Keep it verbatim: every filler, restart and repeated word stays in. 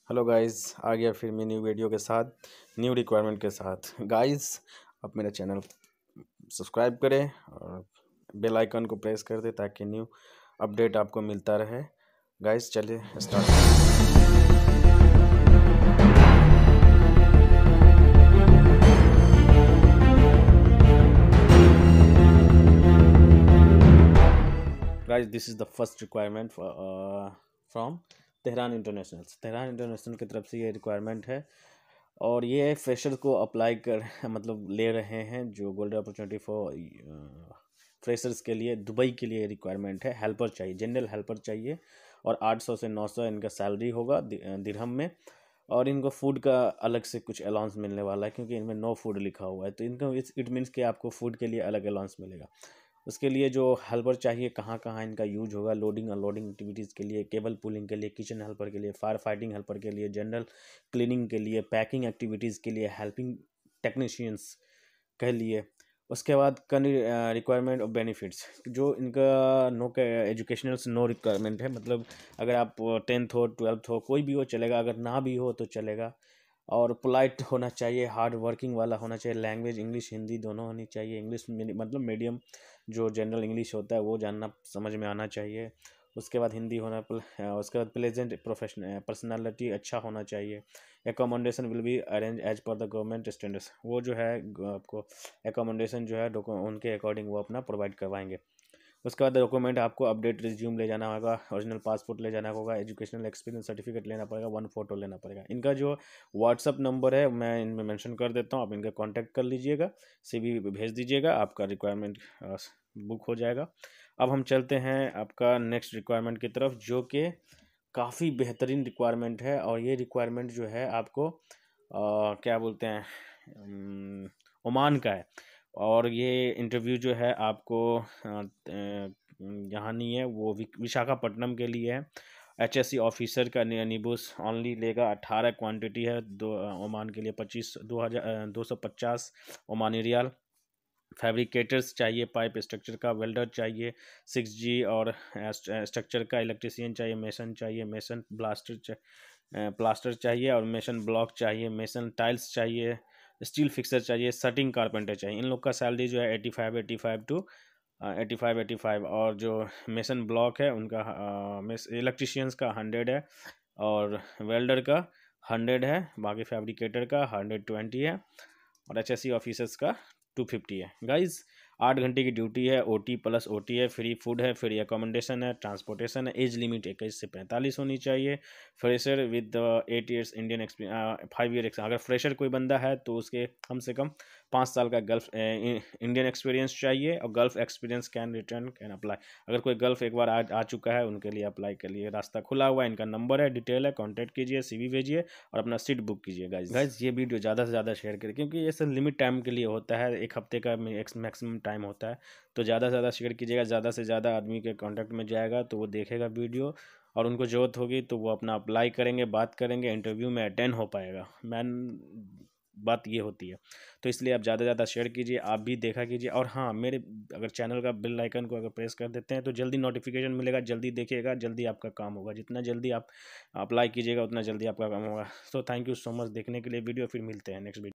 Hello guys, आ गया फिर मैं न्यू वीडियो के साथ, न्यू रिक्वायरमेंट के साथ। गाइस, आप मेरा चैनल सब्सक्राइब करें और बेल आइकन को प्रेस कर दें ताकि न्यू अपडेट आपको मिलता रहे। गाइस, चलिए start. Guys, this is the first requirement from Tehran international Tehran international की तरफ से ये रिक्वायरमेंट है और ये फ्रेशर को अप्लाई कर मतलब ले रहे हैं जो गोल्डन अपॉर्चुनिटी फॉर फ्रेशर्स के लिए दुबई के लिए रिक्वायरमेंट है। हेल्पर चाहिए, जनरल हेल्पर चाहिए और आठ सौ से नौ सौ इनका सैलरी होगा दिरहम में। और इनको फूड का अलग से कुछ अलाउंस मिलने वाला है क्योंकि इनमें नो फूड लिखा हुआ है, तो इनको इट मीन्स कि आपको फूड के लिए अलग अलाउंस मिलेगा। उसके लिए जो हेल्पर चाहिए, कहाँ कहाँ इनका यूज होगा, लोडिंग अनलोडिंग एक्टिविटीज़ के लिए, केबल पुलिंग के लिए, किचन हेल्पर के लिए, फायर फाइटिंग हेल्पर के लिए, जनरल क्लीनिंग के लिए, पैकिंग एक्टिविटीज़ के लिए, हेल्पिंग टेक्नीशियंस कह लिए। उसके बाद रिक्वायरमेंट ऑफ बेनिफिट्स, जो इनका नो एजुकेशनल से नो रिक्वायरमेंट है, मतलब अगर आप टेंथ हो ट्वेल्थ हो कोई भी हो चलेगा, अगर ना भी हो तो चलेगा। और पोलाइट होना चाहिए, हार्ड वर्किंग वाला होना चाहिए, लैंग्वेज इंग्लिश हिंदी दोनों होनी चाहिए। इंग्लिश मतलब मीडियम जो जनरल इंग्लिश होता है वो जानना समझ में आना चाहिए। उसके बाद हिंदी होना, उसके बाद प्लेजेंट प्रोफेशनल पर्सनालिटी अच्छा होना चाहिए। Accommodation will be arrange as per the government standards, वो जो है आपको एकोमोडेशन जो है उनके अकॉर्डिंग वो अपना प्रोवाइड करवाएंगे। उसके बाद डॉक्यूमेंट आपको अपडेट रिज्यूम ले जाना होगा, ओरिजिनल पासपोर्ट ले जाना होगा, एजुकेशनल एक्सपीरियंस सर्टिफिकेट लेना पड़ेगा, वन फोटो लेना पड़ेगा। इनका जो व्हाट्सअप नंबर है मैं इनमें मेंशन कर देता हूँ, आप इनका कांटेक्ट कर लीजिएगा, सीवी भेज दीजिएगा, आपका रिक्वायरमेंट बुक हो जाएगा। अब हम चलते हैं आपका नेक्स्ट रिक्वायरमेंट की तरफ, जो कि काफ़ी बेहतरीन रिक्वायरमेंट है। और ये रिक्वायरमेंट जो है आपको आ, क्या बोलते हैं, ओमान का है। और ये इंटरव्यू जो है आपको यहाँ नहीं है, वो विशाखापट्टनम के लिए है। एच एस सी ऑफिसर का निबुस ऑनली लेगा, अट्ठारह क्वांटिटी है दो ओमान के लिए, पच्चीस दो हज़ार दो सौ पचास ओमानी रियाल। फैब्रिकेटर्स चाहिए, पाइप स्ट्रक्चर का, वेल्डर चाहिए, सिक्स जी और स्ट्रक्चर का, इलेक्ट्रिशियन चाहिए, मेसन चाहिए, मेसन ब्लास्टर प्लास्टर चाहिए और मेसन ब्लॉक चाहिए, मेसन टाइल्स चाहिए, स्टील फिक्सर चाहिए, सटिंग कारपेंटर चाहिए। इन लोग का सैलरी जो है eighty five eighty five to eighty five eighty five. और जो मेसन ब्लॉक है उनका इलेक्ट्रिशियंस का हंड्रेड है और वेल्डर का हंड्रेड है, बाकी फैब्रिकेटर का हंड्रेड ट्वेंटी है और एच एस सी ऑफिसर्स का टू फिफ्टी है। गाइज, आठ घंटे की ड्यूटी है, ओटी प्लस ओटी है, फ्री फूड है, फ्री अकोमोडेशन है, ट्रांसपोर्टेशन है। एज लिमिट इक्कीस से पैंतालीस होनी चाहिए। Fresher with eight years Indian experience, five year experience. अगर फ्रेशर कोई बंदा है तो उसके कम से कम पाँच साल का गल्फ इंडियन एक्सपीरियंस चाहिए और Gulf experience can return can apply. अगर कोई गल्फ एक बार आ, आ चुका है उनके लिए अप्लाई के लिए रास्ता खुला हुआ है। इनका नंबर है, डिटेल है, कॉन्टैक्ट कीजिए, सीवी भेजिए और अपना सीट बुक कीजिए। गाइज गाइज ये वीडियो ज़्यादा से ज़्यादा शेयर करें क्योंकि ये सब लिमिट टाइम के लिए होता है, एक हफ्ते का मैक्सिमम टाइम होता है, तो ज़्यादा से ज़्यादा शेयर कीजिएगा। ज़्यादा से ज़्यादा आदमी के कॉन्टैक्ट में जाएगा तो वो देखेगा वीडियो और उनको ज़रूरत होगी तो वो अपना अप्लाई करेंगे, बात करेंगे, इंटरव्यू में अटेंड हो पाएगा। मैन बात ये होती है, तो इसलिए आप ज़्यादा से ज़्यादा शेयर कीजिए, आप भी देखा कीजिए। और हाँ, मेरे अगर चैनल का बेल आइकन को अगर प्रेस कर देते हैं तो जल्दी नोटिफिकेशन मिलेगा, जल्दी देखिएगा, जल्दी आपका काम होगा। जितना जल्दी आप अप्लाई कीजिएगा उतना जल्दी आपका काम होगा। So thank you so much देखने के लिए वीडियो, फिर मिलते हैं नेक्स्ट वीडियो।